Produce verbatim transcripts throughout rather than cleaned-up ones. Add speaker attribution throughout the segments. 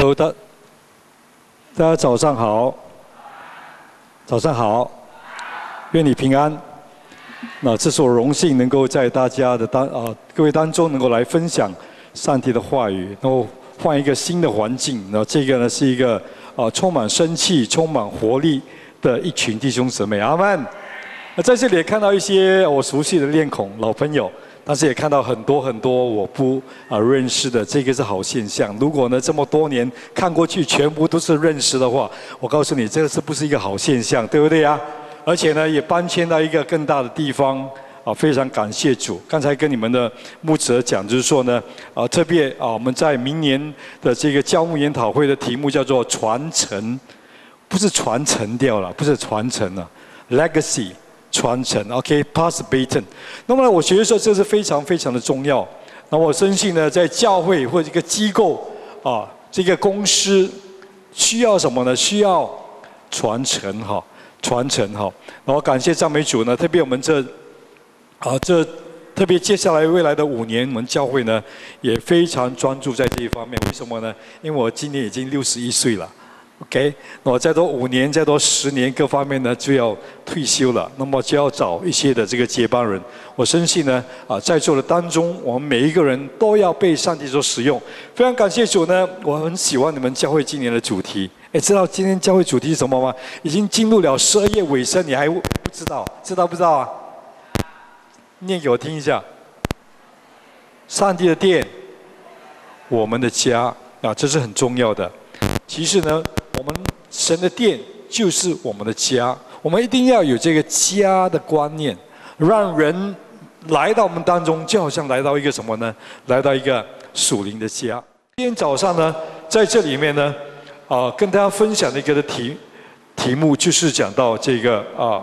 Speaker 1: Hello， 大大家早上好，早上好，愿你平安。那这是我荣幸能够在大家的当啊各位当中能够来分享上帝的话语，然后换一个新的环境。然后这个呢是一个啊充满生气、充满活力的一群弟兄姊妹，阿们。那在这里也看到一些我熟悉的面孔、老朋友。 但是也看到很多很多我不啊认识的，这个是好现象。如果呢这么多年看过去全部都是认识的话，我告诉你，这个是不是一个好现象，对不对呀？而且呢也搬迁到一个更大的地方啊，非常感谢主。刚才跟你们的牧者讲，就是说呢啊，特别啊我们在明年的这个教牧研讨会的题目叫做传承，不是传承掉了，不是传承了 ，legacy。 传承 ，OK，pass baton。那么呢，我觉得说这是非常非常的重要。那我相信呢，在教会或者一个机构啊，这个公司需要什么呢？需要传承哈，传承哈。然后感谢赞美主呢，特别我们这啊这特别接下来未来的五年，我们教会呢也非常专注在这一方面。为什么呢？因为我今年已经六十一岁了。 OK， 那我再多五年，再多十年，各方面呢就要退休了。那么就要找一些的这个接班人。我相信呢，啊，在座的当中，我们每一个人都要被上帝所使用。非常感谢主呢，我很喜欢你们教会今年的主题。哎，知道今天教会主题是什么吗？已经进入了十二月尾声，你还不知道？知道不知道啊？念给我听一下。上帝的殿，我们的家啊，这是很重要的。其实呢。 我们神的殿就是我们的家，我们一定要有这个家的观念，让人来到我们当中，就好像来到一个什么呢？来到一个属灵的家。今天早上呢，在这里面呢，啊、呃，跟大家分享的一个的题题目就是讲到这个啊、呃，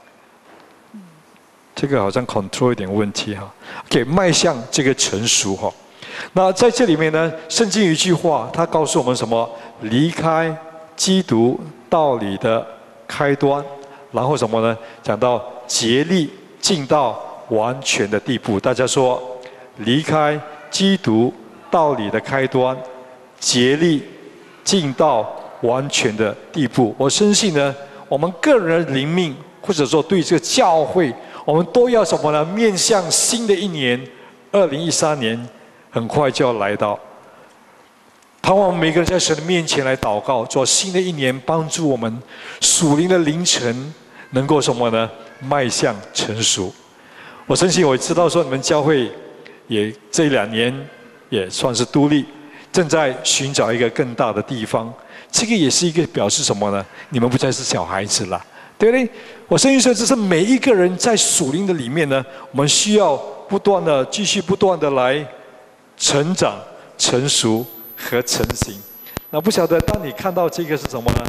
Speaker 1: 这个好像 control 有点问题哈，给、okay, 迈向这个成熟哈。那在这里面呢，圣经有一句话，它告诉我们什么？离开。 基督道理的开端，然后什么呢？讲到竭力进到完全的地步。大家说，离开基督道理的开端，竭力进到完全的地步。我相信呢，我们个人的灵命，或者说对这个教会，我们都要什么呢？面向新的一年，二零一三年很快就要来到。 盼望我们每个人在神的面前来祷告，做新的一年，帮助我们属灵的凌晨能够什么呢？迈向成熟。我相信我知道说你们教会也这两年也算是独立，正在寻找一个更大的地方。这个也是一个表示什么呢？你们不再是小孩子了，对不对？我相信说这是每一个人在属灵的里面呢，我们需要不断的继续不断的来成长、成熟。 和成型，那不晓得当你看到这个是什么呢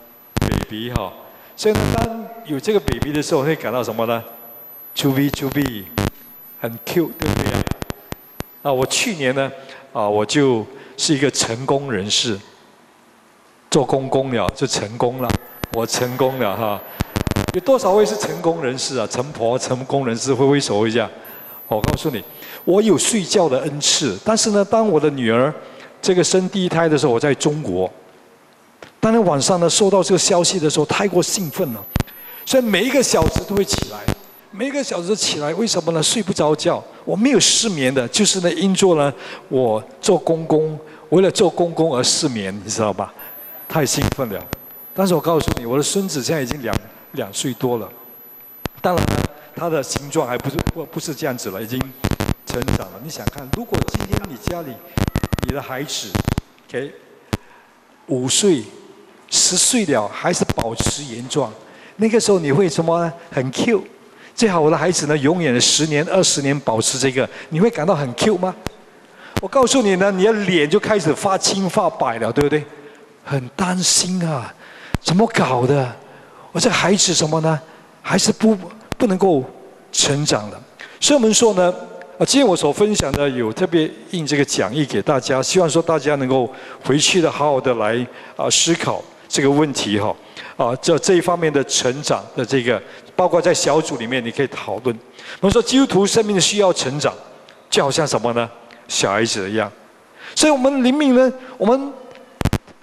Speaker 1: ？baby 哈，所以呢，当有这个 baby 的时候，会感到什么呢 ？chubby chubby， 很 cute， 对不对呀？啊，我去年呢，啊，我就是一个成功人士，做公公了就成功了，我成功了哈。有多少位是成功人士啊？成婆、成功人士挥挥手一下。我告诉你，我有睡觉的恩赐，但是呢，当我的女儿。 这个生第一胎的时候，我在中国。当天晚上呢，收到这个消息的时候，太过兴奋了，所以每一个小时都会起来，每一个小时起来，为什么呢？睡不着觉，我没有失眠的，就是呢，因做呢，我做公公，为了做公公而失眠，你知道吧？太兴奋了。但是我告诉你，我的孙子现在已经两两岁多了，当然呢，他的形状还不是不不是这样子了，已经成长了。你想看，如果今天你家里， 你的孩子 ，OK， 五岁、十岁了，还是保持原状，那个时候你会什么呢？很 Q。最好我的孩子呢，永远十年、二十年保持这个，你会感到很 Q 吗？我告诉你呢，你的脸就开始发青发白了，对不对？很担心啊，怎么搞的？我这孩子什么呢？还是不不能够成长的。所以我们说呢。 啊，今天我所分享的有特别印这个讲义给大家，希望说大家能够回去的好好的来啊思考这个问题哈，啊这这一方面的成长的这个，包括在小组里面你可以讨论。我们说基督徒生命需要成长，就好像什么呢？小孩子一样。所以我们灵命呢，我们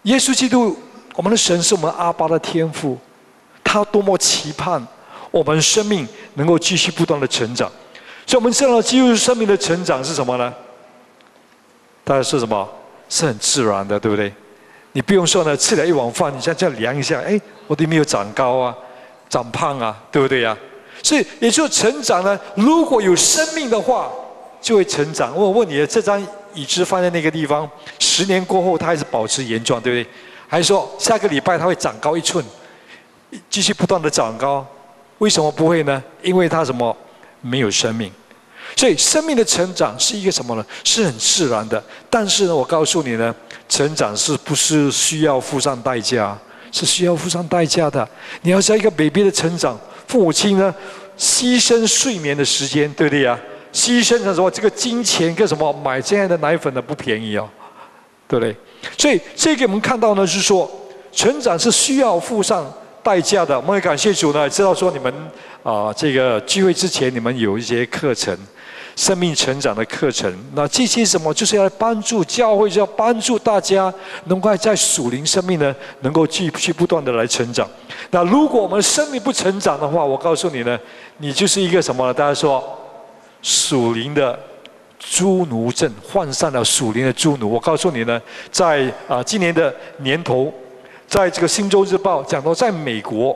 Speaker 1: 耶稣基督，我们的神是我们阿爸的天父，他多么期盼我们生命能够继续不断的成长。所以，我们知道基督生命的成长是什么呢？大家说什么？是很自然的，对不对？你不用说呢，吃了一碗饭，你像这样量一下，哎，我都没有长高啊，长胖啊，对不对呀？所以，也就是成长呢，如果有生命的话，就会成长。我问你，这张椅子放在那个地方，十年过后它还是保持原状，对不对？还是说下个礼拜它会长高一寸，继续不断的长高？为什么不会呢？因为它什么？没有生命。所以生命的成长是一个什么呢？是很自然的。但是呢，我告诉你呢，成长是不是需要付上代价？是需要付上代价的。你要知道一个 baby 的成长，父母亲呢牺牲睡眠的时间，对不对呀？牺牲的时候，这个金钱跟什么买这样的奶粉的不便宜哦，对不对？所以这个我们看到呢，是说成长是需要付上代价的。我们也感谢主呢，知道说你们啊、呃，这个聚会之前你们有一些课程。生命成长的课程，那这些什么，就是要帮助教会，就要帮助大家能够在属灵生命呢，能够继续不断的来成长。那如果我们生命不成长的话，我告诉你呢，你就是一个什么呢？大家说，属灵的猪奴症，患上了属灵的猪奴。我告诉你呢，在啊、呃、今年的年头，在这个《星洲日报》讲到，在美国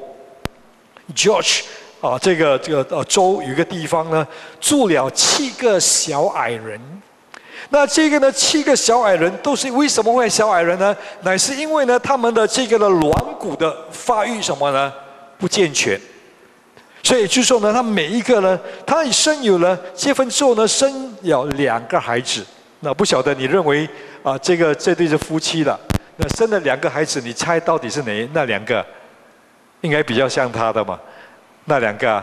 Speaker 1: ，George。啊，这个这个呃州有一个地方呢，住了七个小矮人。那这个呢，七个小矮人都是为什么会小矮人呢？乃是因为呢，他们的这个的软骨的发育什么呢不健全。所以就说呢，他每一个呢，他生有了结婚之后呢，生了两个孩子。那不晓得你认为啊，这个这对是夫妻的，那生了两个孩子，你猜到底是哪那两个？应该比较像他的嘛。那两个啊，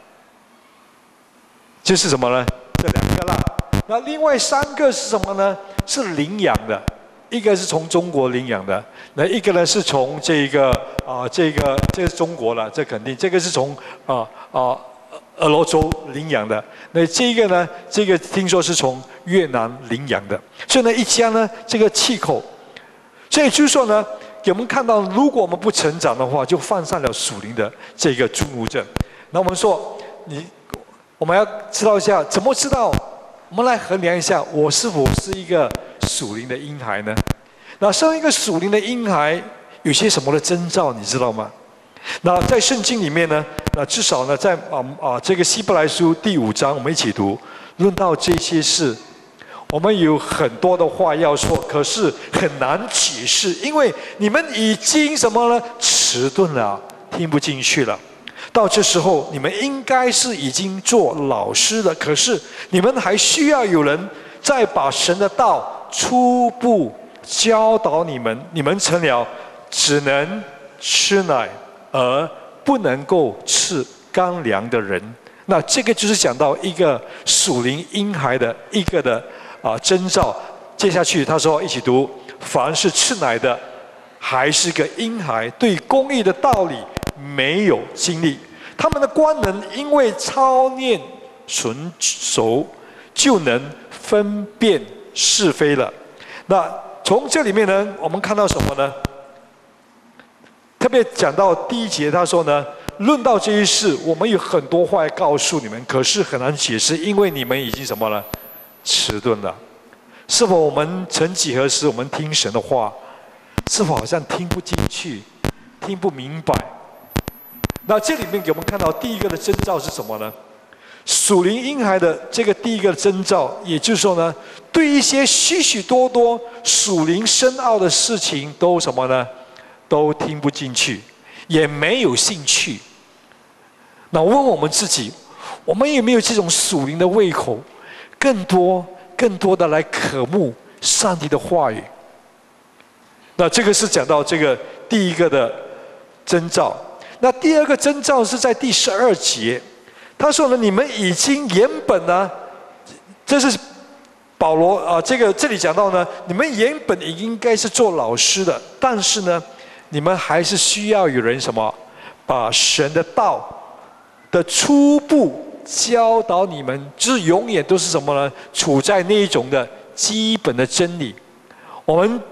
Speaker 1: 就是什么呢？这两个啦。那另外三个是什么呢？是领养的，一个是从中国领养的，那一个呢是从这个啊、呃，这个这是中国了，这肯定。这个是从啊啊俄罗州领养的，那这个呢，这个听说是从越南领养的。所以呢，一家呢，这个气口，所以就是说呢。给我们看到，如果我们不成长的话，就犯上了属灵的这个猪奴症。那我们说，你我们要知道一下，怎么知道？我们来衡量一下，我是否是一个属灵的婴孩呢？那身为一个属灵的婴孩，有些什么的征兆，你知道吗？那在圣经里面呢，那至少呢，在啊啊这个希伯来书第五章，我们一起读，论到这些事。我们有很多的话要说，可是很难解释，因为你们已经什么呢？迟钝了，听不进去了。到这时候，你们应该是已经做老师了，可是你们还需要有人再把神的道初步教导你们，你们成了只能吃奶而不能够吃干粮的人。那这个就是讲到一个属灵婴孩的一个的。啊，征兆。接下去他说，一起读：凡是吃奶的，还是个婴孩，对公义的道理没有经历。他们的官能因为操练纯熟，就能分辨是非了。那从这里面呢，我们看到什么呢？特别讲到第一节，他说呢，论到这一事，我们有很多话要告诉你们，可是很难解释，因为你们已经什么了？迟钝了。是否我们曾几何时，我们听神的话，是否好像听不进去，听不明白？那这里面给我们看到第一个的征兆是什么呢？属灵婴孩的这个第一个征兆，也就是说呢，对一些许许多多属灵深奥的事情都什么呢？都听不进去，也没有兴趣。那我问我们自己，我们有没有这种属灵的胃口？更多、更多的来渴慕上帝的话语。那这个是讲到这个第一个的征兆。那第二个征兆是在第十二节，他说呢，你们已经原本呢，这是保罗啊，这个这里讲到呢，你们原本也应该是做老师的，但是呢，你们还是需要有人什么，把神的道的初步。教导你们，就是永远都是什么呢？处在那一种的基本的真理。我们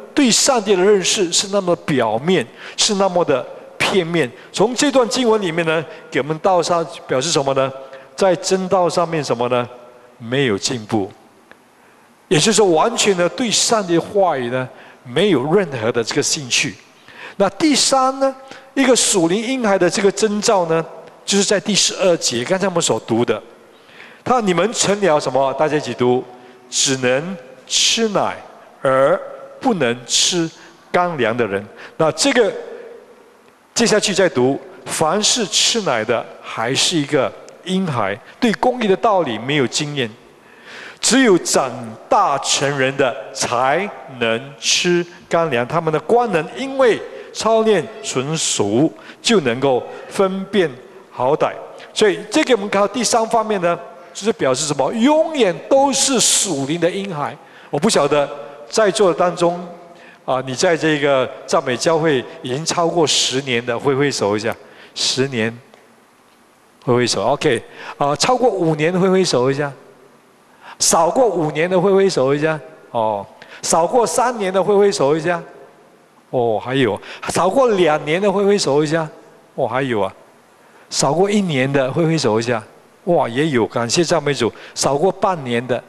Speaker 1: 对上帝的认识是那么表面，是那么的片面。从这段经文里面呢，给我们道上表示什么呢？在真道上面什么呢？没有进步，也就是说，完全的对上帝的话语呢，没有任何的这个兴趣。那第三呢，一个属灵婴孩的这个征兆呢，就是在第十二节，刚才我们所读的，他说你们成了什么？大家一起读，只能吃奶而不能吃干粮的人。那这个接下去再读，凡是吃奶的，还是一个婴孩，对公义的道理没有经验，只有长大成人的才能吃干粮。他们的官能因为操练纯熟，就能够分辨好歹。所以这个我们看到第三方面呢，就是表示什么？永远都是属灵的婴孩。我不晓得在座的当中，啊，你在这个赞美教会已经超过十年的，挥挥手一下。十年，挥挥手。OK， 啊，超过五年的挥挥手一下。少过五年的挥挥手一下。哦，少过三年的挥挥手一下。哦，还有少过两年的挥挥手一下。哦，还有啊，少过一年的挥挥手一下。哇，也有，感谢赞美主。少过半年的，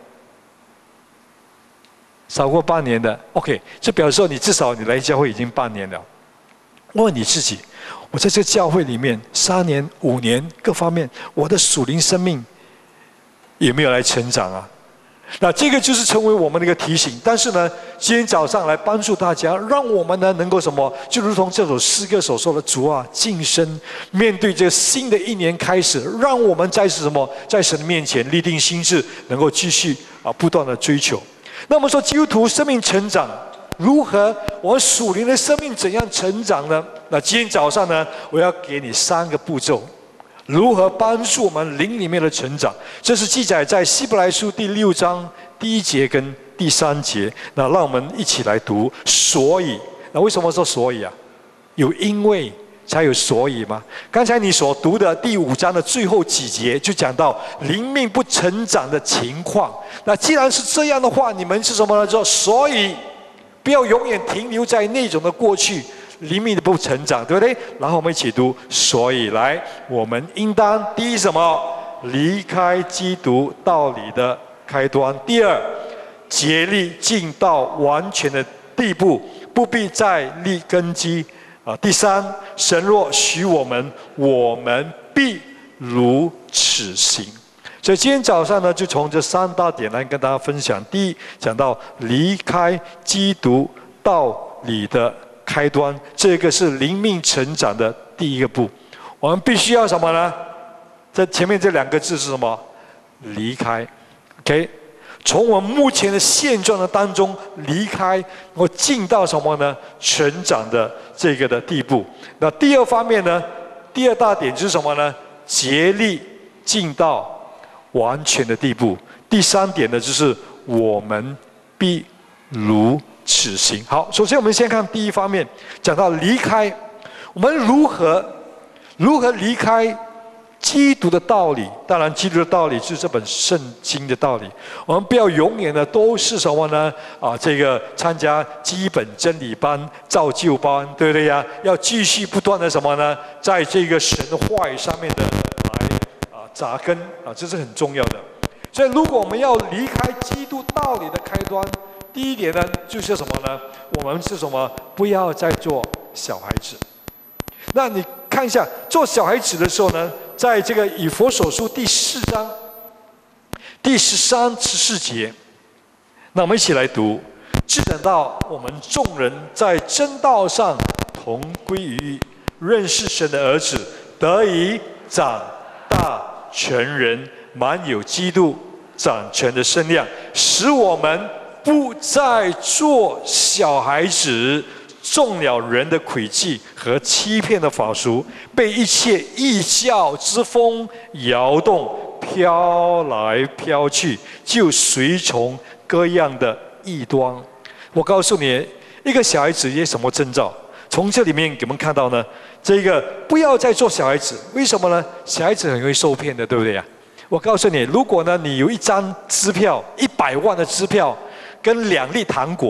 Speaker 1: 少过半年的 ，OK， 这表示说你至少你来教会已经半年了。问你自己，我在这个教会里面三年、五年各方面，我的属灵生命有没有来成长啊？那这个就是成为我们的一个提醒。但是呢，今天早上来帮助大家，让我们呢能够什么？就如同这首诗歌所说的：“主啊，近身面对这个新的一年开始，让我们在什么，在神的面前立定心志，能够继续啊不断的追求。”那么说，基督徒生命成长如何？我们属灵的生命怎样成长呢？那今天早上呢，我要给你三个步骤。如何帮助我们灵里面的成长？这是记载在希伯来书第六章第一节跟第三节。那让我们一起来读。所以，那为什么说所以啊？有因为才有所以吗？刚才你所读的第五章的最后几节就讲到灵命不成长的情况。那既然是这样的话，你们是什么呢？说所以不要永远停留在那种的过去。灵命的不成长，对不对？然后我们一起读。所以来，我们应当第一什么？离开基督道理的开端。第二，竭力进到完全的地步，不必再立根基。啊，第三，神若许我们，我们必如此行。所以今天早上呢，就从这三大点来跟大家分享。第一，讲到离开基督道理的开端，这个是灵命成长的第一个步。我们必须要什么呢？这前面这两个字是什么？离开 ，OK， 从我们目前的现状的当中离开，我进到什么呢？成长的这个的地步。那第二方面呢？第二大点就是什么呢？竭力进到完全的地步。第三点呢，就是我们必如此行。好，首先我们先看第一方面，讲到离开，我们如何如何离开基督的道理。当然，基督的道理是这本圣经的道理。我们不要永远的都是什么呢？啊，这个参加基本真理班、造就班，对不对呀？要继续不断的什么呢？在这个神的话语上面的来啊扎根啊，这是很重要的。所以，如果我们要离开基督道理的开端，第一点呢，就是什么呢？我们是什么？不要再做小孩子。那你看一下，做小孩子的时候呢，在这个以弗所书第四章第十三、十四节，那我们一起来读。只等到我们众人在真道上同归于一，认识神的儿子，得以长大成人，满有基督掌权的身量，使我们不再做小孩子，中了人的诡计和欺骗的法术，被一切异教之风摇动，飘来飘去，就随从各样的异端。我告诉你，一个小孩子有什么征兆？从这里面给我们看到呢，这个不要再做小孩子。为什么呢？小孩子很容易受骗的，对不对呀？我告诉你，如果呢你有一张支票，一百万的支票，跟两粒糖果，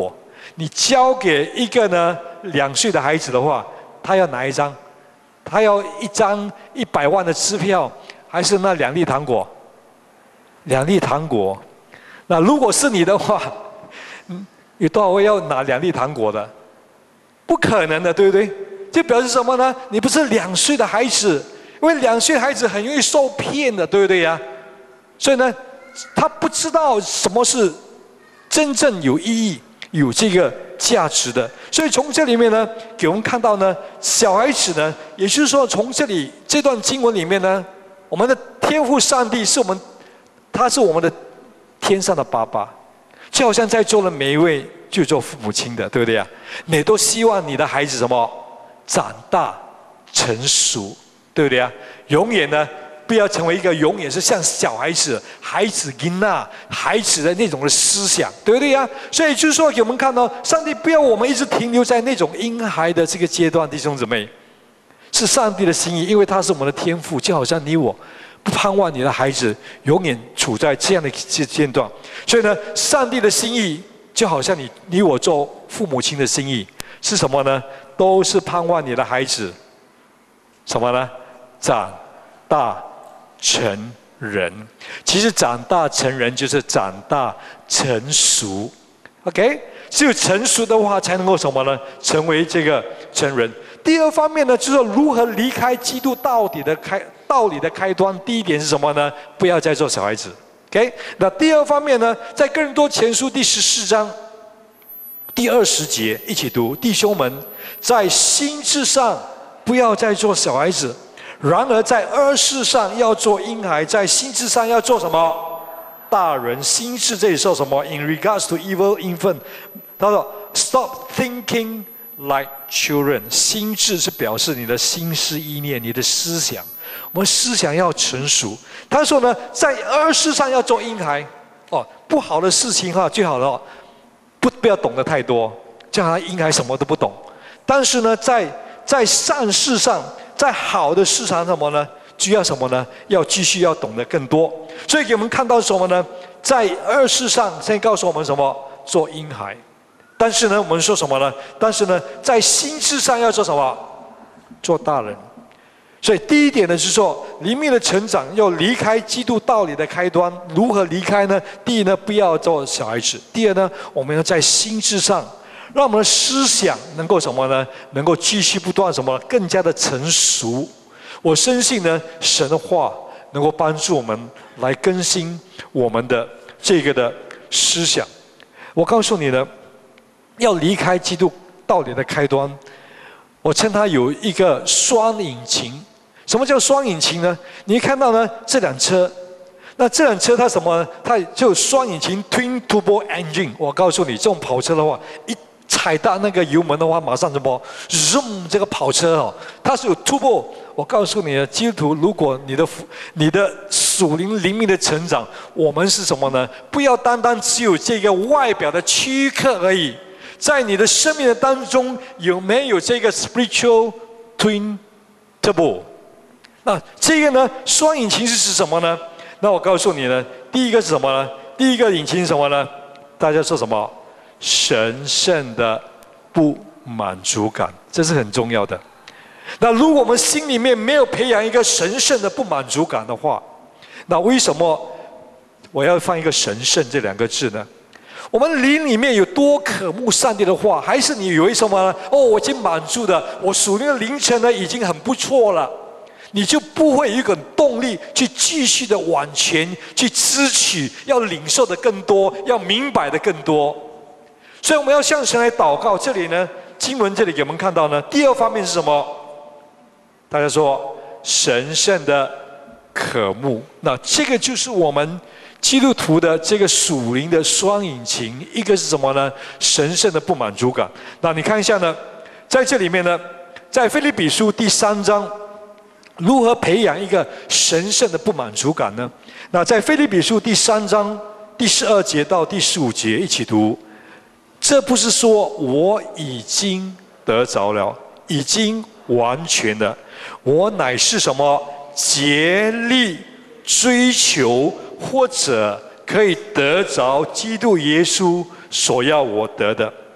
Speaker 1: 你交给一个呢两岁的孩子的话，他要哪一张？他要一张一百万的支票，还是那两粒糖果？两粒糖果。那如果是你的话，有多少位要拿两粒糖果的？不可能的，对不对？这表示什么呢？你不是两岁的孩子，因为两岁的孩子很容易受骗的，对不对呀？所以呢，他不知道什么是真正有意义、有这个价值的。所以从这里面呢，给我们看到呢，小孩子呢，也就是说，从这里这段经文里面呢，我们的天父上帝是我们，他是我们的天上的爸爸，就好像在座的每一位就做父母亲的，对不对呀？你都希望你的孩子什么？长大成熟，对不对啊？永远呢，不要成为一个永远是像小孩子、孩子囡呐、孩子的那种的思想，对不对呀？所以就是说，给我们看到，上帝不要我们一直停留在那种婴孩的这个阶段，弟兄姊妹，是上帝的心意，因为他是我们的天父，就好像你我不盼望你的孩子永远处在这样的阶段，所以呢，上帝的心意就好像你你我做父母亲的心意是什么呢？都是盼望你的孩子什么呢？长大成人。其实长大成人就是长大成熟 ，OK？ 只有成熟的话，才能够什么呢？成为这个成人。第二方面呢，就是说如何离开基督到底的开道理的开端。第一点是什么呢？不要再做小孩子 ，OK？ 那第二方面呢，在哥林多前书第十四章第二十节一起读，弟兄们，在心智上不要再做小孩子，然而在恶事上要做婴孩，在心智上要做什么？大人。心智这里说什么 ？In regards to evil infant， 他说 Stop thinking like children。心智是表示你的心思意念、你的思想，我们思想要成熟。他说呢，在恶事上要做婴孩。哦，不好的事情哈，最好了。不不要懂得太多，这样他婴孩什么都不懂。但是呢，在在善事上，在好的事上什么呢？就要什么呢？要继续要懂得更多。所以给我们看到什么呢？在恶事上，现在告诉我们什么？做婴孩。但是呢，我们说什么呢？但是呢，在心智上要做什么？做大人。所以第一点呢，是说灵命的成长要离开基督道理的开端。如何离开呢？第一呢，不要做小孩子；第二呢，我们要在心智上，让我们的思想能够什么呢？能够继续不断什么？更加的成熟。我深信呢，神的话能够帮助我们来更新我们的这个的思想。我告诉你呢，要离开基督道理的开端，我称它有一个双引擎。什么叫双引擎呢？你看到呢这辆车，那这辆车它什么呢？它就双引擎 Twin Turbo Engine。我告诉你，这种跑车的话，一踩到那个油门的话，马上什么 zoom 这个跑车哦，它是有 turbo。我告诉你的基督徒，如果你的你的属灵灵命的成长，我们是什么呢？不要单单只有这个外表的躯壳而已，在你的生命的当中，有没有这个 spiritual twin turbo？那这个呢，双引擎是指什么呢？那我告诉你呢，第一个是什么呢？第一个引擎是什么呢？大家说什么？神圣的不满足感，这是很重要的。那如果我们心里面没有培养一个神圣的不满足感的话，那为什么我要放一个神圣这两个字呢？我们灵里面有多渴慕上帝的话，还是你以为什么呢？哦，我已经满足的，我属灵的灵程呢已经很不错了。你就不会有一个动力去继续的往前去支取，要领受的更多，要明白的更多。所以我们要向神来祷告。这里呢，经文这里给我们看到呢，第二方面是什么？大家说神圣的渴慕。那这个就是我们基督徒的这个属灵的双引擎。一个是什么呢？神圣的不满足感。那你看一下呢，在这里面呢，在腓立比书第三章。如何培养一个神圣的不满足感呢？那在腓立比书第三章第十二节到第十五节一起读。这不是说我已经得着了，已经完全了，我乃是什么？竭力追求或者可以得着基督耶稣所要我得的。弟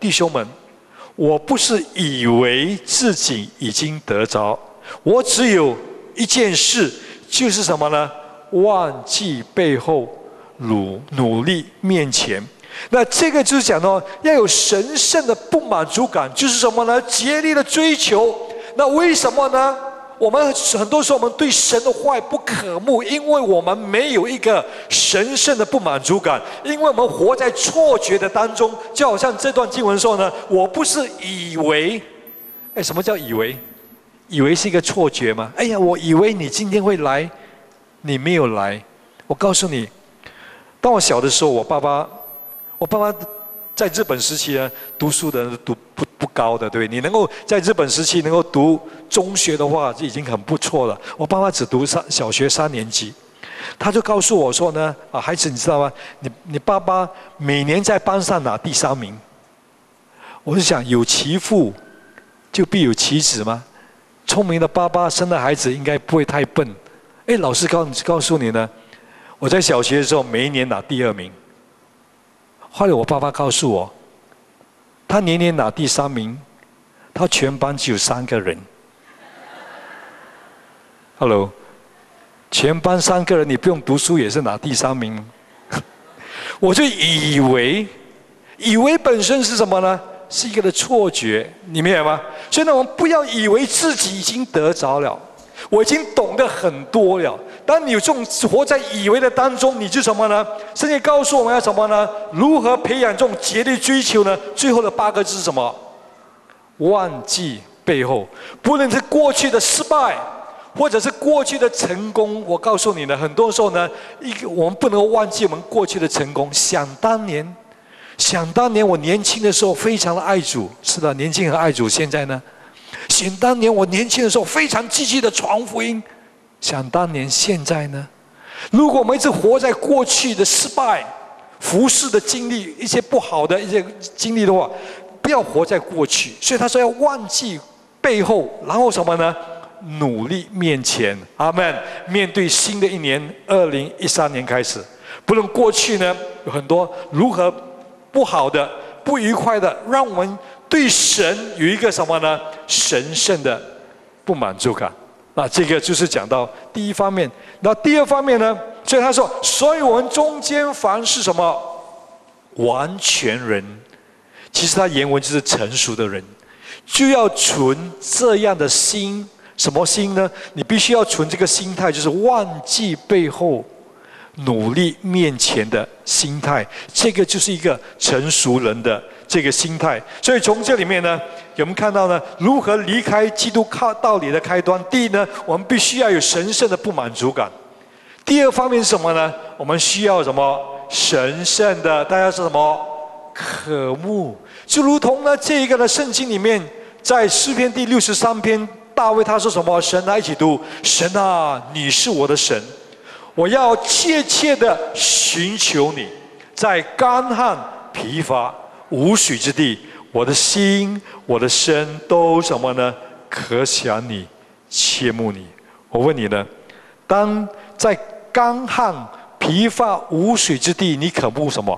Speaker 1: 弟兄们，我不是以为自己已经得着，我只有一件事，就是什么呢？忘记背后，努努力面前。那这个就是讲到要有神圣的不满足感，就是什么呢？竭力的追求。那为什么呢？我们很多时候我们对神的话不渴慕，因为我们没有一个神圣的不满足感，因为我们活在错觉的当中。就好像这段经文说呢，我不是以为，哎，什么叫以为？以为是一个错觉吗？哎呀，我以为你今天会来，你没有来。我告诉你，当我小的时候，我爸爸。我爸爸在日本时期呢，读书的读不不高的，对不对？你能够在日本时期能够读中学的话，就已经很不错了。我爸爸只读三小学三年级，他就告诉我说呢，啊，孩子，你知道吗？你你爸爸每年在班上拿第三名。我就想，有其父，就必有其子吗？聪明的爸爸生的孩子应该不会太笨。哎，老师告告诉你呢，我在小学的时候每一年拿第二名。后来我爸爸告诉我，他年年拿第三名，他全班只有三个人。Hello， 全班三个人，你不用读书也是拿第三名。我就以为，以为本身是什么呢？是一个的错觉，你明白吗？所以呢，我们不要以为自己已经得着了，我已经懂得很多了。当你有这种活在以为的当中，你就什么呢？圣经告诉我们要什么呢？如何培养这种竭力追求呢？最后的八个字是什么？忘记背后，不论是过去的失败，或者是过去的成功，我告诉你呢，很多时候呢，一个我们不能够忘记我们过去的成功。想当年，想当年我年轻的时候非常的爱主，是的，年轻很爱主。现在呢，想当年我年轻的时候非常积极的传福音。想当年，现在呢？如果我们一直活在过去的失败、服侍的经历、一些不好的一些经历的话，不要活在过去。所以他说要忘记背后，然后什么呢？努力面前。阿们。面对新的一年，二零一三年开始，不论过去呢有很多如何不好的、不愉快的，让我们对神有一个什么呢？神圣的不满足感。那这个就是讲到第一方面。那第二方面呢？所以他说，所以我们中间凡是什么完全人，其实他原文就是成熟的人，就要存这样的心。什么心呢？你必须要存这个心态，就是忘记背后，努力面前的心态。这个就是一个成熟人的这个心态。所以从这里面呢，我们看到呢，如何离开基督靠道理的开端。第一呢，我们必须要有神圣的不满足感。第二方面是什么呢？我们需要什么？神圣的，大家是什么？渴慕。就如同呢，这一个呢，圣经里面，在诗篇第六十三篇，大卫他说什么？神啊，一起读：神啊，你是我的神，我要切切的寻求你，在干旱疲乏无水之地，我的心我的身都什么呢？可想你，切慕你。我问你呢，当在干旱疲乏无水之地，你渴慕什么？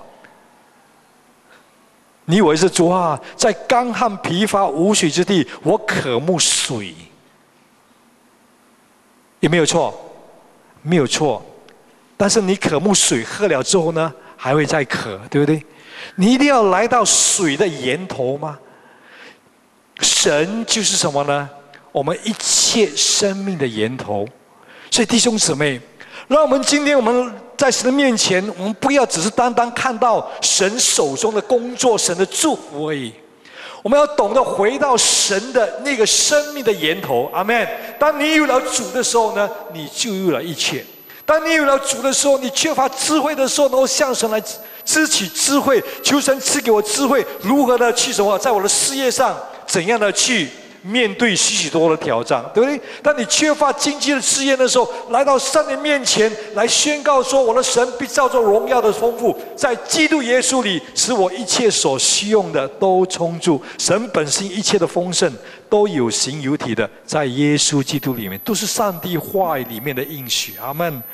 Speaker 1: 你以为是主啊，在干旱疲乏无水之地，我渴慕水，有没有错？没有错。但是你渴慕水喝了之后呢，还会再渴，对不对？你一定要来到水的源头吗？神就是什么呢？我们一切生命的源头。所以弟兄姊妹，让我们今天我们在神的面前，我们不要只是单单看到神手中的工作、神的祝福而已。我们要懂得回到神的那个生命的源头。阿们。当你有了主的时候呢，你就有了一切。当你有了主的时候，你缺乏智慧的时候，能够向神来支取智慧，求神赐给我智慧，如何的去什么，在我的事业上怎样的去面对许许多多的挑战，对不对？当你缺乏经济的试验的时候，来到神的面前来宣告说，我的神必照着荣耀的丰富，在基督耶稣里使我一切所需用的都充足。神本性一切的丰盛都有形有体的在耶稣基督里面，都是上帝话语里面的应许。阿们。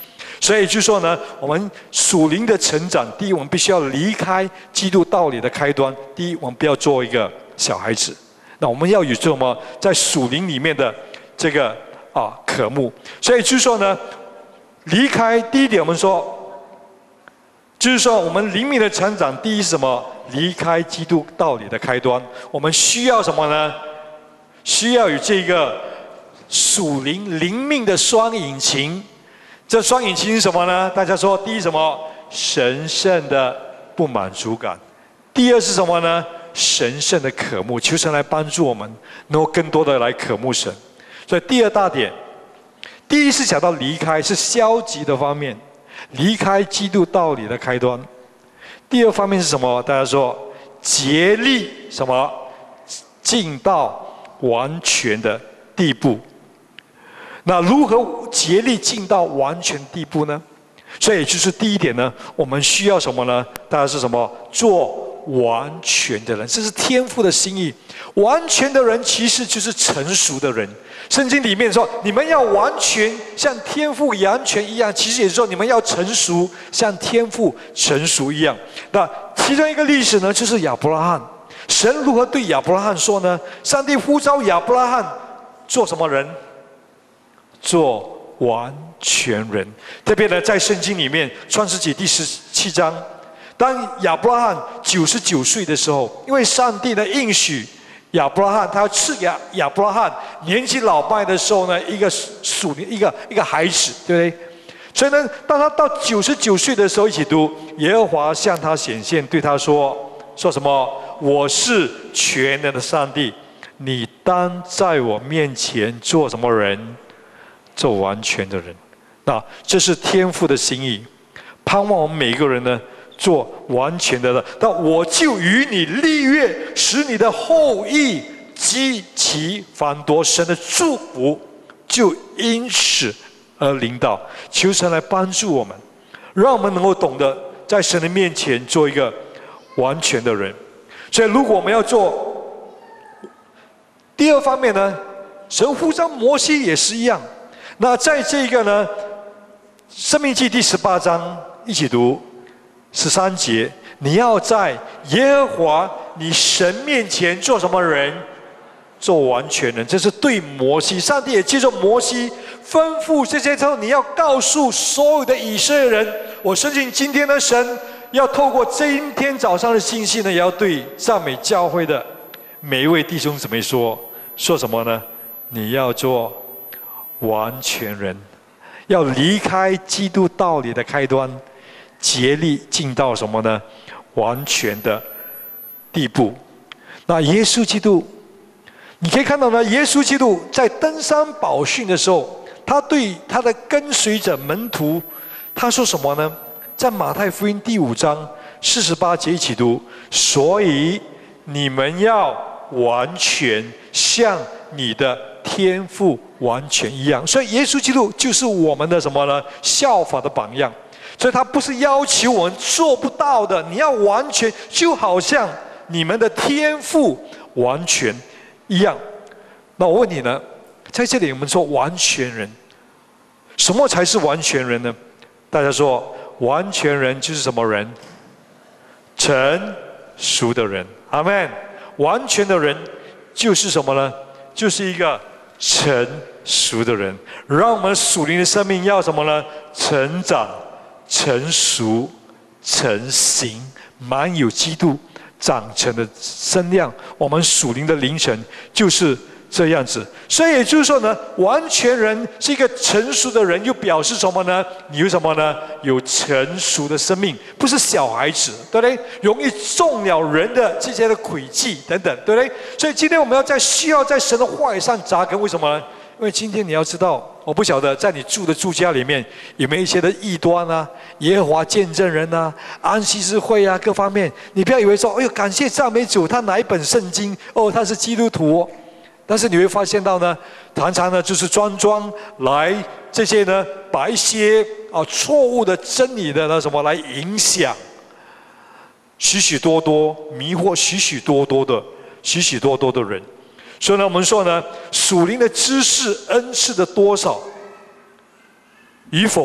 Speaker 1: 所以就说呢，我们属灵的成长，第一，我们必须要离开基督道理的开端。第一，我们不要做一个小孩子。那我们要有什么在属灵里面的这个啊渴慕。所以就说呢，离开第一点，我们说，就是说我们灵命的成长，第一是什么？离开基督道理的开端。我们需要什么呢？需要有这个属灵灵命的双引擎。这双引擎是什么呢？大家说，第一什么？神圣的不满足感。第二是什么呢？神圣的渴慕。求神来帮助我们，能够更多的来渴慕神。所以第二大点，第一是讲到离开，是消极的方面，离开基督道理的开端。第二方面是什么？大家说，竭力什么？进到完全的地步。那如何竭力进到完全地步呢？所以也就是第一点呢，我们需要什么呢？大家是什么？做完全的人，这是天父的心意。完全的人其实就是成熟的人。圣经里面说，你们要完全像天父完全一样，其实也是说你们要成熟，像天父成熟一样。那其中一个历史呢，就是亚伯拉罕。神如何对亚伯拉罕说呢？上帝呼召亚伯拉罕做什么人？做完全人。特别呢，在圣经里面，创世纪第十七章，当亚伯拉罕九十九岁的时候，因为上帝的应许亚伯拉罕，他要赐给亚伯拉罕年纪老迈的时候呢，一个属灵一个一个孩子，对不对？所以呢，当他到九十九岁的时候，一起读，耶和华向他显现，对他说：“说什么？我是全能的上帝，你当在我面前做什么人？做完全的人。”那这是天父的心意，盼望我们每一个人呢，做完全的人。那我就与你立约，使你的后裔极其繁多，神的祝福就因此而临到。求神来帮助我们，让我们能够懂得在神的面前做一个完全的人。所以，如果我们要做第二方面呢，神呼召摩西也是一样。那在这个呢，《申命记》第十八章，一起读十三节，你要在耶和华你神面前做什么人？做完全人。这是对摩西，上帝也接受摩西吩咐这些之后，你要告诉所有的以色列人。我相信今天的神要透过今天早上的信息呢，也要对赞美教会的每一位弟兄姊妹说，说什么呢？你要做完全人，要离开基督道理的开端，竭力进到什么呢？完全的地步。那耶稣基督，你可以看到呢，耶稣基督在登山宝训的时候，他对他的跟随者门徒，他说什么呢？在马太福音第五章四十八节一起读，所以你们要完全像你的天父完全一样。所以耶稣基督就是我们的什么呢？效法的榜样。所以他不是要求我们做不到的，你要完全，就好像你们的天父完全一样。那我问你呢，在这里我们说完全人，什么才是完全人呢？大家说，完全人就是什么人？成熟的人。阿们。完全的人就是什么呢？就是一个成熟的人。让我们属灵的生命要什么呢？成长、成熟、成型，满有基督长成的身量。我们属灵的灵程就是这样子。所以也就是说呢，完全人是一个成熟的人，又表示什么呢？你有什么呢？有成熟的生命，不是小孩子，对不对？容易中了人的这些的诡计等等，对不对？所以今天我们要在需要在神的话语上扎根，为什么呢？因为今天你要知道，我不晓得在你住的住家里面有没有一些的异端啊、耶和华见证人啊、安息日会啊各方面，你不要以为说，哎呦，感谢赞美主，他哪一本圣经哦，他是基督徒哦。但是你会发现到呢，常常呢就是装装来这些呢，把一些啊错误的真理的呢什么来影响许许多多迷惑许许多多的许许多多的人。所以呢，我们说呢，属灵的知识恩赐的多少与否，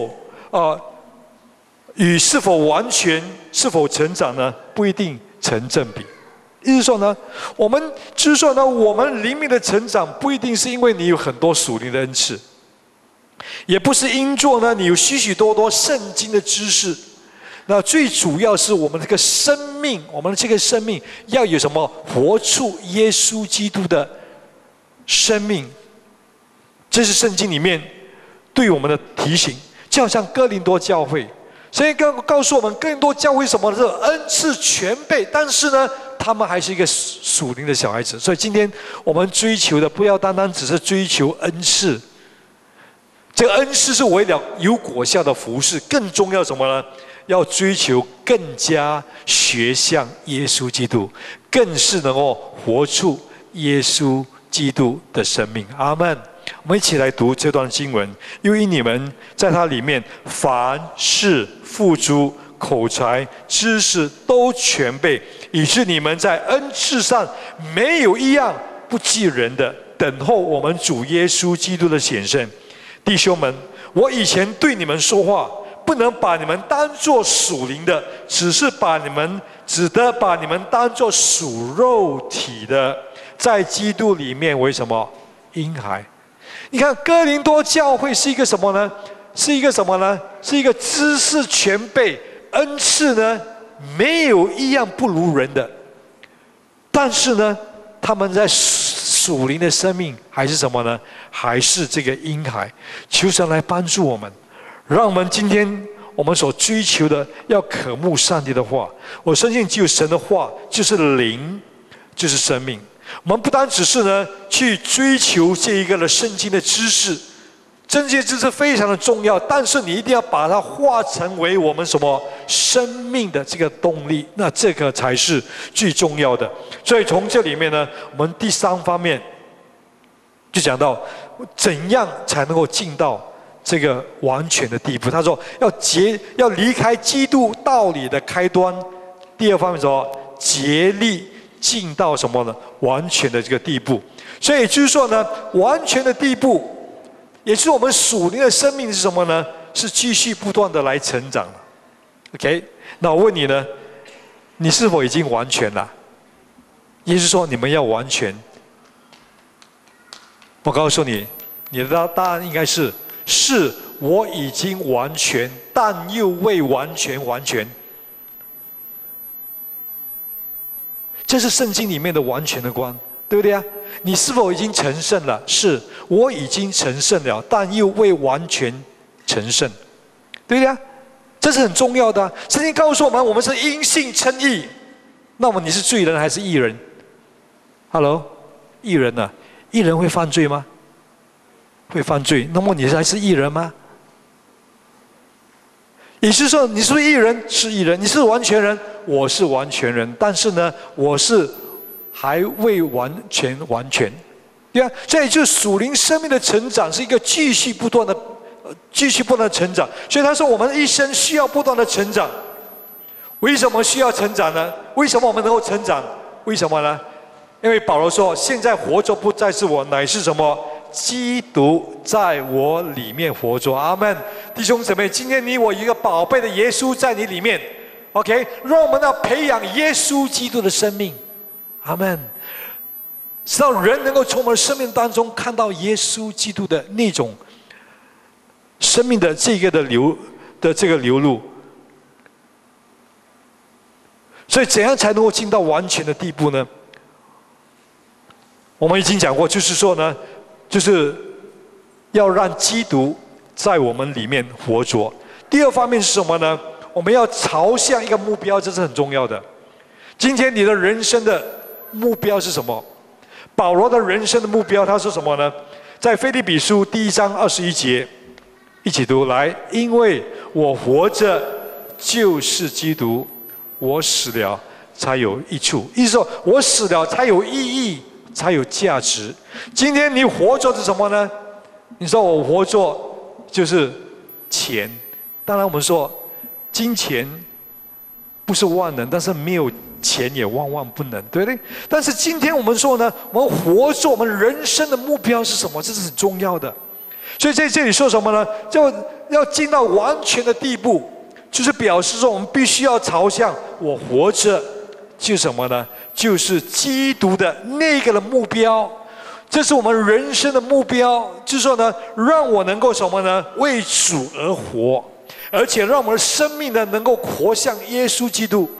Speaker 1: 啊，与是否完全、是否成长呢，不一定成正比。意思说呢，我们就是说呢，我们灵命的成长不一定是因为你有很多属灵的恩赐，也不是因着呢你有许许多多圣经的知识。那最主要是我们这个生命，我们这个生命要有什么？活出耶稣基督的生命。这是圣经里面对我们的提醒，就好像哥林多教会。所以告告诉我们，哥林多教会什么？是恩赐全备，但是呢，他们还是一个属灵的小孩子。所以今天我们追求的，不要单单只是追求恩赐。这个恩赐是为了有果效的服事，更重要什么呢？要追求更加学像耶稣基督，更是能够活出耶稣基督的生命。阿们。我们一起来读这段经文。因为你们在它里面凡事付诸，口才知识都全备，以致你们在恩赐上没有一样不记人的，等候我们主耶稣基督的显现。弟兄们，我以前对你们说话，不能把你们当作属灵的，只是把你们只得把你们当作属肉体的，在基督里面为什么婴孩？你看哥林多教会是一个什么呢？是一个什么呢？是一个知识全备，恩赐呢没有一样不如人的。但是呢，他们在属灵的生命还是什么呢？还是这个婴孩。求神来帮助我们，让我们今天我们所追求的要渴慕上帝的话。我相信只有神的话就是灵，就是生命。我们不单只是呢去追求这一个的圣经的知识，这些知识非常的重要，但是你一定要把它化成为我们什么生命的这个动力，那这个才是最重要的。所以从这里面呢，我们第三方面就讲到怎样才能够进到这个完全的地步。他说要竭要离开基督道理的开端。第二方面说竭力进到什么呢？完全的这个地步。所以就是说呢，完全的地步，也是我们属灵的生命是什么呢？是继续不断的来成长。OK， 那我问你呢，你是否已经完全了？也就是说，你们要完全。我告诉你，你的答案应该是：是我已经完全，但又未完全完全。这是圣经里面的完全的光，对不对啊？你是否已经成圣了？是我已经成圣了，但又未完全成圣，对不对啊？这是很重要的啊。圣经告诉我们，我们是因信称义。那么你是罪人还是义人 ？Hello， 义人呢、啊？义人会犯罪吗？会犯罪。那么你还是义人吗？也就是说，你是义人，是义人；你是完全人，我是完全人。但是呢，我是还未完全完全，对啊。所以，就属灵生命的成长是一个继续不断的、呃、继续不断的成长。所以他说，我们一生需要不断的成长。为什么需要成长呢？为什么我们能够成长？为什么呢？因为保罗说：“现在活着不再是我，乃是什么？基督在我里面活着。”阿们。弟兄姊妹，今天你我有一个宝贝的耶稣在你里面 ，OK， 让我们要培养耶稣基督的生命。阿们。使到人能够从我们的生命当中看到耶稣基督的那种生命的这个的流的这个流露。所以，怎样才能够进到完全的地步呢？我们已经讲过，就是说呢，就是要让基督在我们里面活着。第二方面是什么呢？我们要朝向一个目标，这是很重要的。今天你的人生的目标是什么？保罗的人生的目标，他说什么呢？在腓立比书第一章二十一节，一起读来。因为我活着就是基督，我死了才有益处。意思说，我死了才有意义，才有价值。今天你活着是什么呢？你说我活着就是钱。当然我们说金钱不是万能，但是没有钱也万万不能，对不对？但是今天我们说呢，我们活着，我们人生的目标是什么？这是很重要的。 所以在这里说什么呢？就要进到完全的地步，就是表示说我们必须要朝向我活着就是什么呢？就是基督的那个的目标，这是我们人生的目标。就是说呢，让我能够什么呢？为主而活，而且让我们的生命呢能够活像耶稣基督，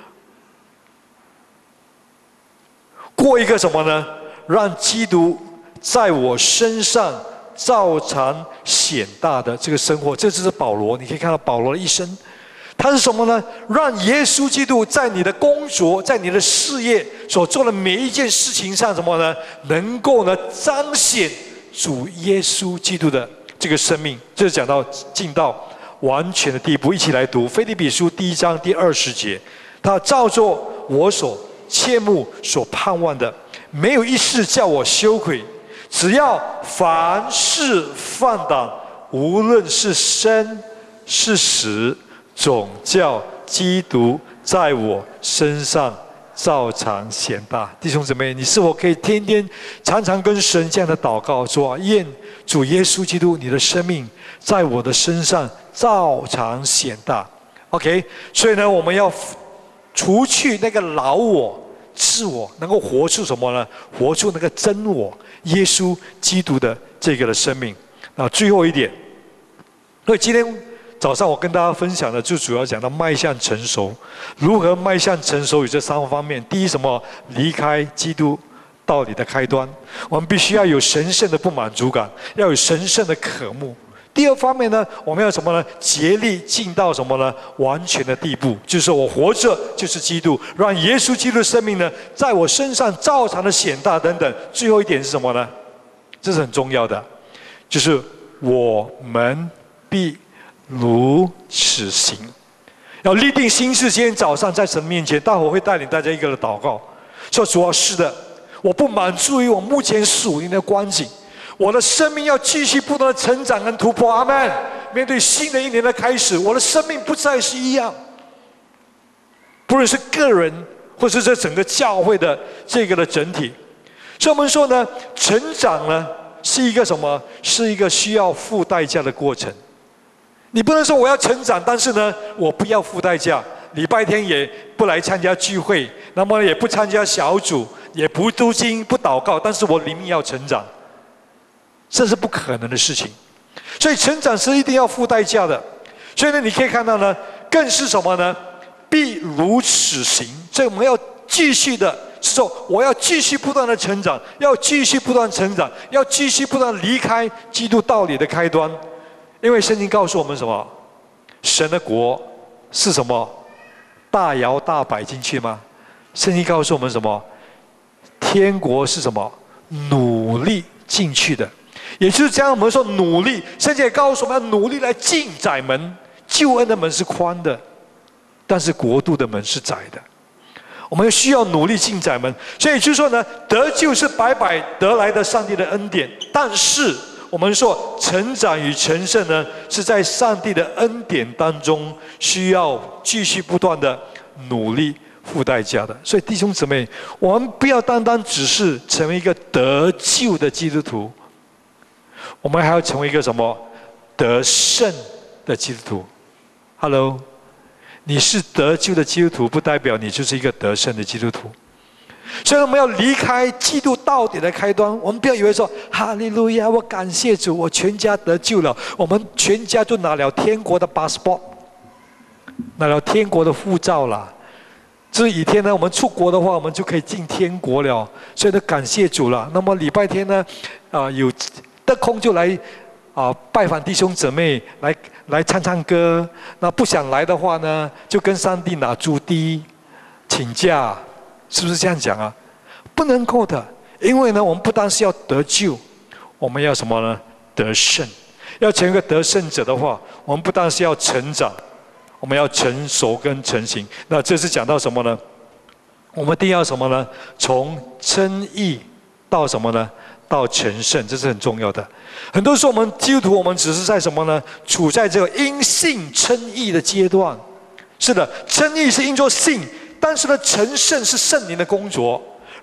Speaker 1: 过一个什么呢？让基督在我身上照常显大的这个生活。这就是保罗，你可以看到保罗的一生，他是什么呢？让耶稣基督在你的工作，在你的事业所做的每一件事情上，什么呢？能够呢彰显主耶稣基督的这个生命。这是讲到进到完全的地步。一起来读腓立比书第一章第二十节，他照作我所切慕所盼望的，没有一事叫我羞愧，只要凡事放胆，无论是生是死，总叫基督在我身上照常显大。弟兄姊妹，你是否可以天天常常跟神这样的祷告说：愿主耶稣基督你的生命在我的身上照常显大。 OK， 所以呢，我们要除去那个老我、自我，能够活出什么呢？活出那个真我，耶稣基督的这个的生命。那最后一点，所以今天早上我跟大家分享的，就主要讲到迈向成熟，如何迈向成熟有这三个方面。第一，什么？离开基督道理的开端，我们必须要有神圣的不满足感，要有神圣的渴慕。第二方面呢，我们要什么呢？竭力进到什么呢？完全的地步，就是我活着就是基督，让耶稣基督的生命呢，在我身上照常的显大等等。最后一点是什么呢？这是很重要的，就是我们必如此行。要立定心志，今天早上在神面前，大伙会带领大家一个的祷告，说主要是的，我不满足于我目前属灵的光景。我的生命要继续不断的成长跟突破，阿们。面对新的一年的开始，我的生命不再是一样。不论是个人，或是这整个教会的这个的整体，所以我们说呢，成长呢是一个什么？是一个需要付代价的过程。你不能说我要成长，但是呢，我不要付代价，礼拜天也不来参加聚会，那么也不参加小组，也不读经、不祷告，但是我灵命要成长。这是不可能的事情，所以成长是一定要付代价的。所以呢，你可以看到呢，更是什么呢？必如此行。所以我们要继续的说，我要继续不断的成长，要继续不断成长，要继续不断离开基督道理的开端。因为圣经告诉我们什么？神的国是什么？大摇大摆进去吗？圣经告诉我们什么？天国是什么？努力进去的。也就是这样，我们说努力，圣经也告诉我们要努力来进窄门。救恩的门是宽的，但是国度的门是窄的。我们需要努力进窄门。所以就是说呢，得救是白白得来的上帝的恩典，但是我们说成长与成圣呢，是在上帝的恩典当中需要继续不断的努力付代价的。所以弟兄姊妹，我们不要单单只是成为一个得救的基督徒，我们还要成为一个什么？得胜的基督徒。Hello， 你是得救的基督徒，不代表你就是一个得胜的基督徒。所以我们要离开基督到底的开端。我们不要以为说哈利路亚，我感谢主，我全家得救了，我们全家就拿了天国的 passport， 拿了天国的护照了。至于以天呢，我们出国的话，我们就可以进天国了。所以呢，感谢主了。那么礼拜天呢，啊、呃、有得空就来啊、呃、拜访弟兄姊妹，来来唱唱歌。那不想来的话呢，就跟上帝拿朱棣请假，是不是这样讲啊？不能够的，因为呢，我们不单是要得救，我们要什么呢？得胜。要成为一个得胜者的话，我们不单是要成长，我们要成熟跟成型。那这是讲到什么呢？我们一定要什么呢？从称义到什么呢？到成圣，这是很重要的。很多时候我们基督徒，我们只是在什么呢？处在这个因信称义的阶段。是的，称义是因着信，但是呢，成圣是圣灵的工作。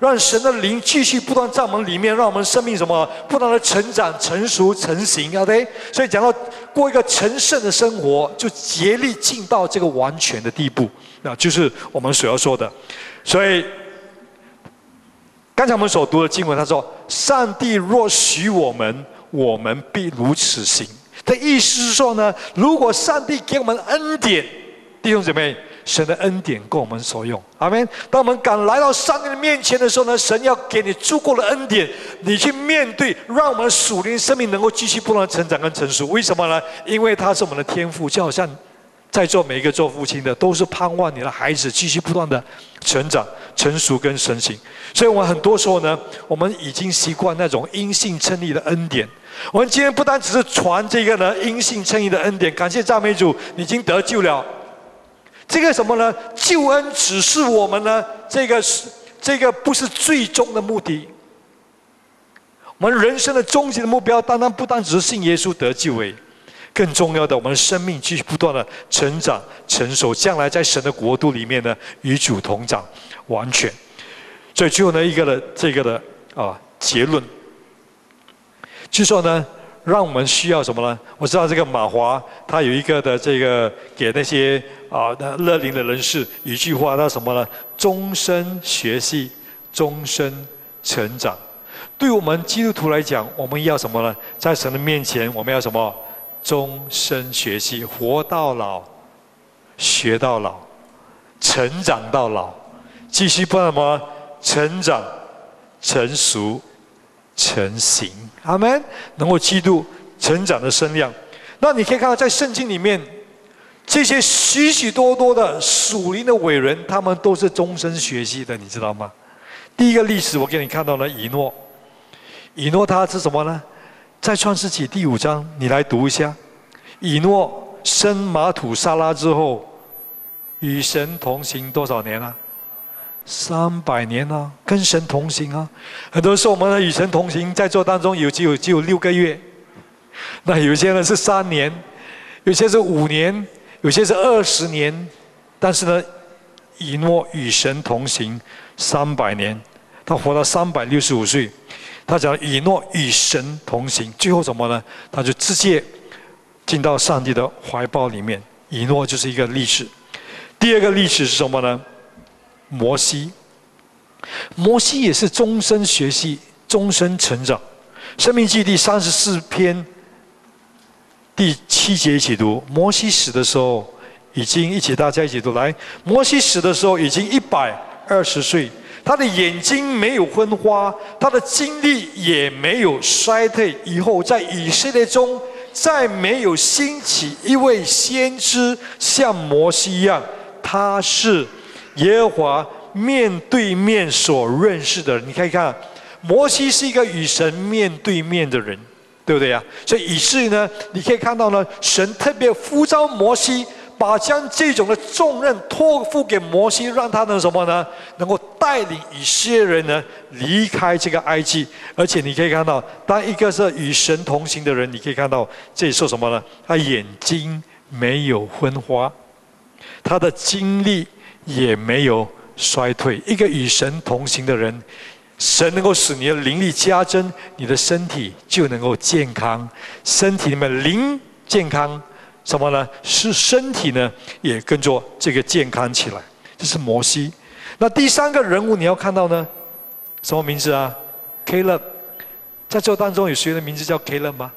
Speaker 1: 让神的灵继续不断在我们里面，让我们生命什么不断的成长、成熟、成型 ，OK？ 所以讲到过一个成圣的生活，就竭力进到这个完全的地步，那就是我们所要说的。所以刚才我们所读的经文，他说：“上帝若许我们，我们必如此行。”的意思是说呢，如果上帝给我们恩典，弟兄姊妹，神的恩典够我们所用，阿们。当我们敢来到上帝的面前的时候呢，神要给你足够的恩典，你去面对，让我们属灵生命能够继续不断的成长跟成熟。为什么呢？因为他是我们的天父，就好像在座每一个做父亲的，都是盼望你的孩子继续不断的成长、成熟跟成型。所以我们很多时候呢，我们已经习惯那种因信称义的恩典。我们今天不单只是传这个呢因信称义的恩典，感谢赞美主，你已经得救了。这个什么呢？救恩只是我们呢这个这个不是最终的目的。我们人生的终极的目标，当然不单只是信耶稣得救而已，更重要的，我们的生命继续不断的成长成熟，将来在神的国度里面呢与主同长完全。所以最后呢一个的这个的啊结论，就是说呢，让我们需要什么呢？我知道这个马华他有一个的这个给那些啊乐龄的人士一句话，他什么呢？终身学习，终身成长。对我们基督徒来讲，我们要什么呢？在神的面前，我们要什么？终身学习，活到老，学到老，成长到老，继续不断什么？成长、成熟、成型。阿们，能够基督成长的身量。那你可以看到，在圣经里面，这些许许多多的属灵的伟人，他们都是终身学习的，你知道吗？第一个历史，我给你看到了以诺。以诺他是什么呢？在创世纪第五章，你来读一下。以诺生马土沙拉之后，与神同行多少年啊？三百年啊，跟神同行啊。很多时候我们的与神同行，在座当中有只有只有六个月，那有些呢是三年，有些是五年，有些是二十年。但是呢，以诺与神同行三百年，他活到三百六十五岁。他讲以诺与神同行，最后什么呢？他就直接进到上帝的怀抱里面。以诺就是一个历史。第二个历史是什么呢？摩西，摩西也是终身学习、终身成长。申命记第三十四篇第七节一起读。摩西死的时候，已经一起大家一起读来。摩西死的时候已经一百二十岁，他的眼睛没有昏花，他的精力也没有衰退。以后在以色列中，再没有兴起一位先知像摩西一样，他是耶和华面对面所认识的人。你看一看，摩西是一个与神面对面的人，对不对呀？所以以至于呢，你可以看到呢，神特别呼召摩西，把将这种的重任托付给摩西，让他能什么呢？能够带领以色列人呢离开这个埃及。而且你可以看到，当一个是与神同行的人，你可以看到这里说什么呢？他眼睛没有昏花，他的精力也没有衰退。一个与神同行的人，神能够使你的灵力加增，你的身体就能够健康。身体里面灵健康，什么呢？是身体呢也跟着这个健康起来。这是摩西。那第三个人物你要看到呢，什么名字啊 ？Caleb。在这当中有谁的名字叫 Caleb 吗？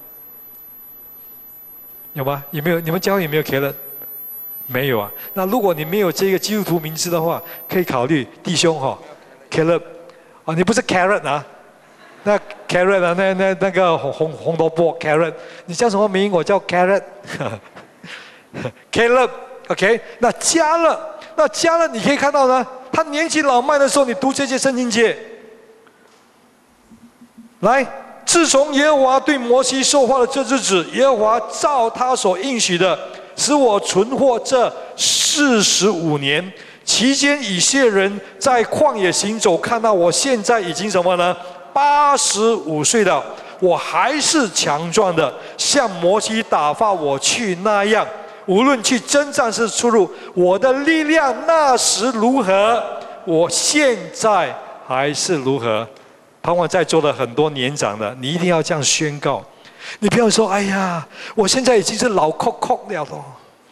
Speaker 1: 有吗？有没有？你们教会有没有 Caleb？没有啊。那如果你没有这个基督徒名字的话，可以考虑弟兄哈、哦、，Caleb。啊，你不是 carrot 啊？那 carrot 啊，那那那个红红红萝卜 carrot， 你叫什么名？我叫 carrot。Caleb，OK， 那加勒，那加勒你可以看到呢，他年纪老迈的时候，你读这些圣经节，来，自从耶和华对摩西说话的这日子，耶和华照他所应许的，使我存活这四十五年。期间以色列人在旷野行走，看到我现在已经什么呢？八十五岁了，我还是强壮的，像摩西打发我去那样。无论去征战是出入，我的力量那时如何，我现在还是如何？盼望在座的很多年长的，你一定要这样宣告。你不要说：“哎呀，我现在已经是老扣扣了咯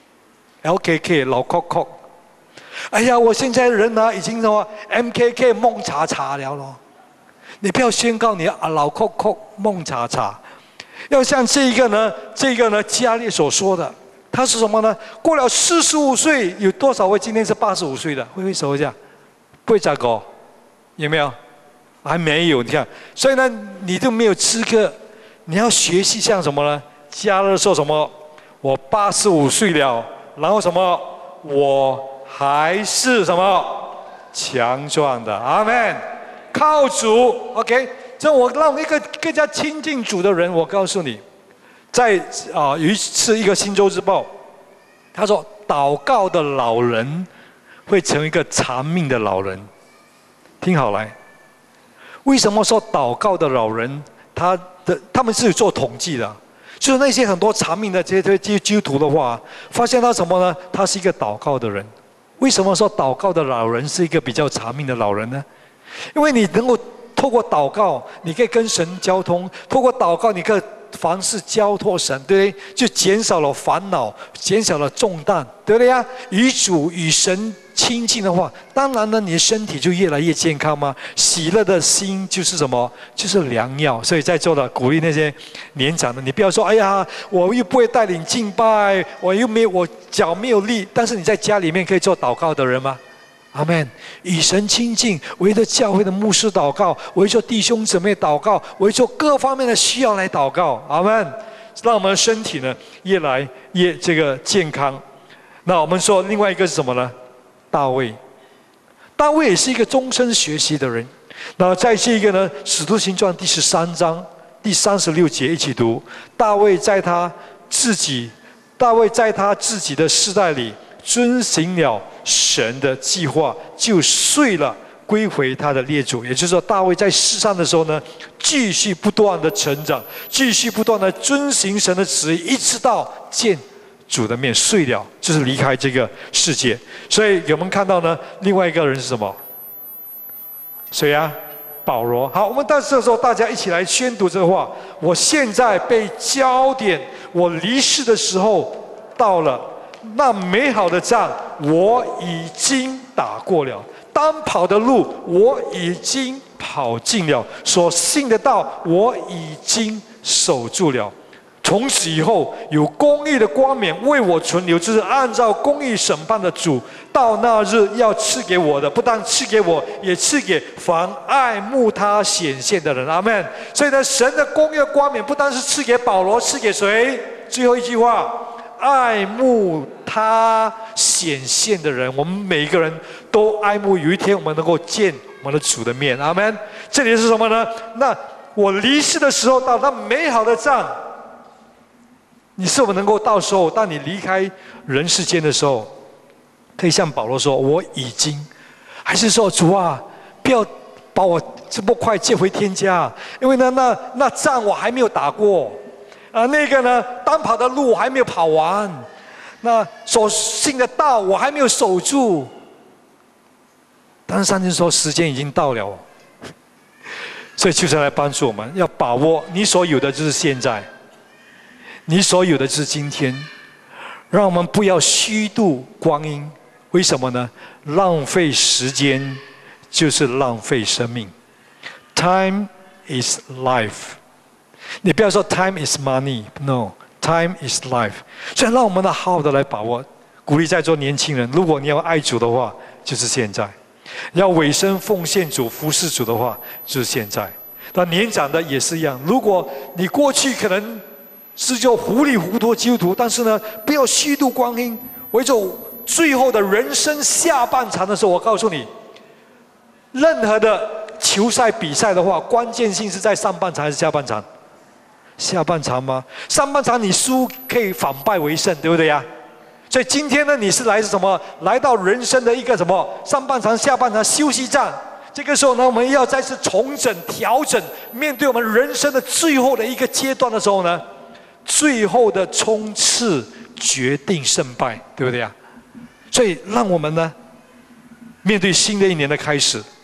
Speaker 1: ，L K K 老扣扣。哎呀，我现在人呢、啊、已经什么 M K K 梦查查了咯。”你不要宣告你啊老扣扣梦查查，要像这一个呢，这个呢，加列所说的，他是什么呢？过了四十五岁，有多少位今天是八十五岁的？挥挥手一下，不会咋搞？有没有？还没有，你看，所以呢，你都没有资格。你要学习像什么呢？加勒说什么？我八十五岁了，然后什么？我还是什么强壮的？阿们，靠主 ，OK。这我让一个更加亲近主的人，我告诉你，在啊、呃、有一次一个《新洲日报》，他说祷告的老人会成为一个长命的老人。听好来。为什么说祷告的老人，他的他们是有做统计的，就是那些很多长命的这些基督徒的话，发现他什么呢？他是一个祷告的人。为什么说祷告的老人是一个比较长命的老人呢？因为你能够透过祷告，你可以跟神交通；透过祷告，你可以凡事交托神，对不对？就减少了烦恼，减少了重担，对不对呀？与主与神亲近的话，当然呢，你的身体就越来越健康嘛。喜乐的心就是什么？就是良药。所以在座的鼓励那些年长的，你不要说：“哎呀，我又不会带领敬拜，我又没有我脚没有力。”但是你在家里面可以做祷告的人吗？阿们，与神亲近，为着教会的牧师祷告，为着弟兄姊妹祷告，为着各方面的需要来祷告。阿们，让我们的身体呢越来越这个健康。那我们说另外一个是什么呢？大卫，大卫也是一个终身学习的人。那再是一个呢，《使徒行传》第十三章第三十六节一起读。大卫在他自己，大卫在他自己的世代里遵行了神的计划，就睡了，归回他的列祖。也就是说，大卫在世上的时候呢，继续不断的成长，继续不断的遵行神的旨意，一直到见主的面，睡了，就是离开这个世界。所以我们看到呢，另外一个人是什么？谁呀、啊？保罗。好，我们到这时候大家一起来宣读这个话。我现在被焦点，我离世的时候到了。那美好的仗我已经打过了，当跑的路我已经跑尽了，所信的道我已经守住了。从此以后，有公义的冠冕为我存留，就是按照公义审判的主，到那日要赐给我的，不但赐给我，也赐给凡爱慕他显现的人。阿们。所以呢，神的公义的冠冕不单是赐给保罗，赐给谁？最后一句话。爱慕他显现的人，我们每一个人都爱慕有一天我们能够见我们的主的面。阿们。这里是什么呢？那我离世的时候到，那美好的仗，你是否能够到时候当你离开人世间的时候，可以像保罗说：“我已经。”还是说：“主啊，不要把我这么快接回天家，因为呢，那那仗我还没有打过。”啊，那个呢，单跑的路我还没有跑完，那所信的道我还没有守住。但是上帝说时间已经到了，所以就是来帮助我们，要把握你所有的就是现在，你所有的就是今天，让我们不要虚度光阴。为什么呢？浪费时间就是浪费生命。Time is life。你不要说 time is money， no， time is life。所以让我们呢好好的来把握，鼓励在座年轻人，如果你要爱主的话，就是现在；要委身奉献主、服侍主的话，就是现在。那年长的也是一样，如果你过去可能是就糊里糊涂基督徒，但是呢，不要虚度光阴，为着最后的人生下半场的时候，我告诉你，任何的球赛比赛的话，关键性是在上半场还是下半场？下半场吗？上半场你输可以反败为胜，对不对呀？所以今天呢，你是来自什么？来到人生的一个什么？上半场、下半场休息站。这个时候呢，我们要再次重整、调整，面对我们人生的最后的一个阶段的时候呢，最后的冲刺决定胜败，对不对呀？所以让我们呢，面对新的一年的开始，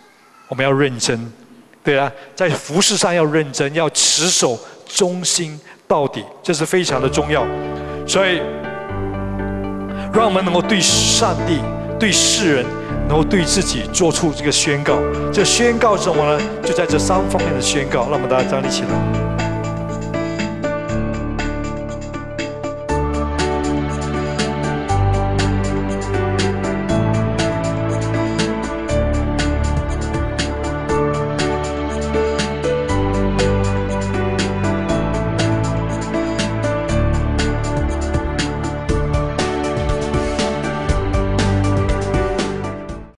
Speaker 1: 我们要认真，对啊，在服事上要认真，要持守忠心到底，这是非常的重要。所以，让我们能够对上帝、对世人，能够对自己做出这个宣告。这宣告是什么呢？就在这三方面的宣告。让我们大家站立起来。